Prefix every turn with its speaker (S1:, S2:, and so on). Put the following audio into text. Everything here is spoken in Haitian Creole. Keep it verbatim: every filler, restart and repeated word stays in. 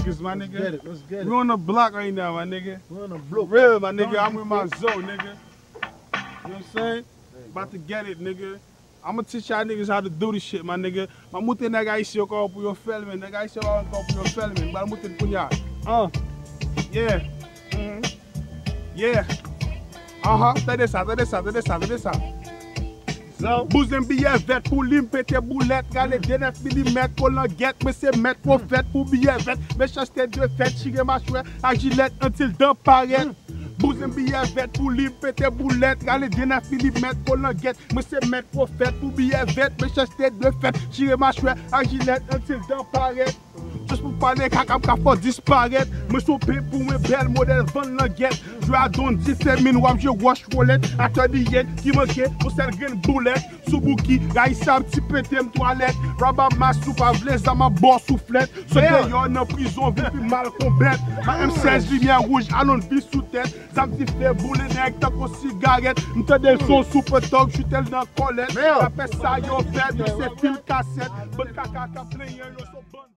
S1: niggas, my nigga.
S2: Let's get it, let's get it.
S1: We on the block right now, my nigga.
S2: We on the block.
S1: Real, my nigga. I'm with my Zoe, nigga. You know what I'm saying? About to get it, nigga. I'm gonna teach y'all niggas how to do this shit, my nigga. Mas mute nega isi yo ka pou yo filmen. Nega isi yo ka pou yo filmen. Bala mute pou y'all. Uh. Yeah. Mm-hmm. Yeah. Uh-huh. Tade sa, tade sa, tade sa, tade sa. Bouzem biye vet pou lim pete boulet. Gale denef milimet pou lan get. Me se met profet pou biye vet. Me chaste de fet, chire ma chwe ak jilet until dan paret. Bouzem biye vet pou lim pete boulet. Gale denef milimet pou lan get. Me se met profet pou biye vet. Me chaste de fet, chire ma chwe ak jilet until dan paret. Just pour parler, kakam ka faut disparaître. Me soupé pour mes belles modèles, van languette. Je a don dix-sept mille wap, je wash roulette. Attends d'hier, qui manquait, pour celle green boulette. Soubouki, gaïssa, petit pété, toilette. Rabab ma soupe à vlez, à ma bosse soufflette. Ce d'ailleurs, en prison, vécu mal combattre. Ma M seize lumière rouge, allons vie sous tête. Ça me dit fait bouler, nèg, tant qu'au cigarette. M'tende le son soupe talk, j'suis tel dans colette. Après ça, yo fait, de ces fils cassette. Bon caca, ka plein, yo, so bon.